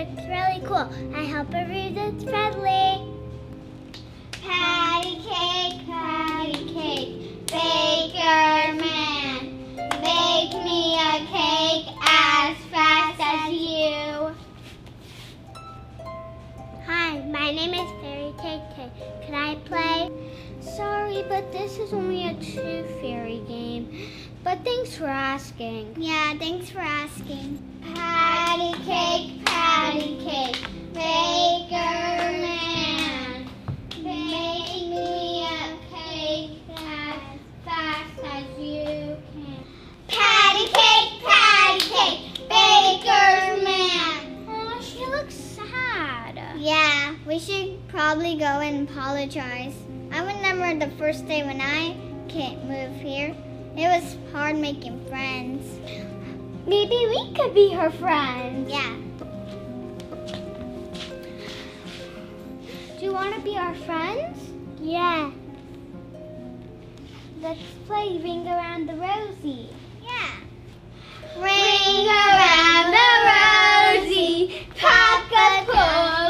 it's really cool. I hope everyone's friendly. Patty cake, baker man, bake me a cake as fast as you. Hi, my name is Fairy Cake. Can I play? Sorry, but this is only a 2 fairy game. But thanks for asking. Yeah, thanks for asking. Patty cake, baker man, bake me a cake as fast as you can. Patty cake, baker man. Oh, she looks sad. Yeah, we should probably go and apologize. I remember the first day when I moved here. It was hard making friends. Maybe we could be her friends. Yeah. Do you want to be our friends? Yeah. Let's play Ring Around the Rosie. Yeah. Ring around the rosy, cock-a-doodle.